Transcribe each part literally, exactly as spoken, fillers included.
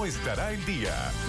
cómo estará el día.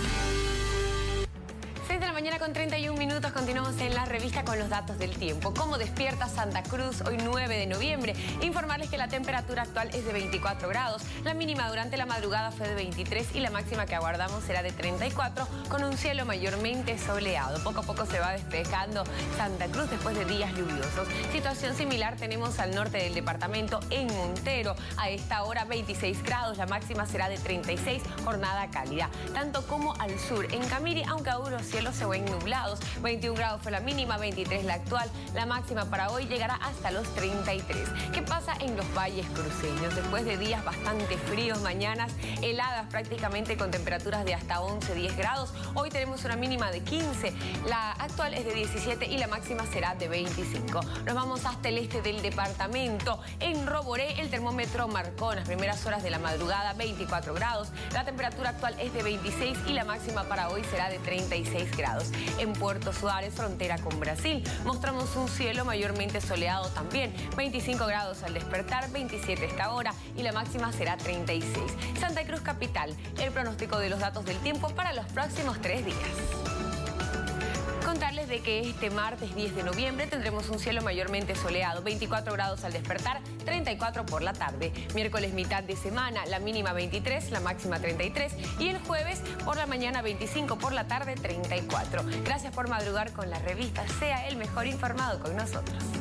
seis de la mañana con treinta y un minutos, continuamos en la revista con los datos del tiempo. ¿Cómo despierta Santa Cruz hoy nueve de noviembre? Informarles que la temperatura actual es de veinticuatro grados, la mínima durante la madrugada fue de veintitrés y la máxima que aguardamos será de treinta y cuatro, con un cielo mayormente soleado. Poco a poco se va despejando Santa Cruz después de días lluviosos. Situación similar tenemos al norte del departamento, en Montero. A esta hora veintiséis grados, la máxima será de treinta y seis, jornada cálida. Tanto como al sur, en Camiri, aunque aún los cielos se ven nublados, veintiún grados fue la mínima, veintitrés la actual, la máxima para hoy llegará hasta los treinta y tres. ¿Qué pasa en los valles cruceños? Después de días bastante fríos, mañanas heladas prácticamente con temperaturas de hasta once, diez grados, hoy tenemos una mínima de quince, la actual es de diecisiete y la máxima será de veinticinco. Nos vamos hasta el este del departamento. En Roboré el termómetro marcó en las primeras horas de la madrugada veinticuatro grados, la temperatura actual es de veintiséis y la máxima para hoy será de treinta y seis grados. En Puerto Suárez, frontera con Brasil, mostramos un cielo mayormente soleado también, veinticinco grados al despertar, veintisiete esta hora y la máxima será treinta y seis. Santa Cruz capital, el pronóstico de los datos del tiempo para los próximos tres días. Contarles de que este martes diez de noviembre tendremos un cielo mayormente soleado, veinticuatro grados al despertar, treinta y cuatro por la tarde. Miércoles mitad de semana, la mínima veintitrés, la máxima treinta y tres. Y el jueves por la mañana veinticinco, por la tarde treinta y cuatro. Gracias por madrugar con la revista. Sea el mejor informado con nosotros.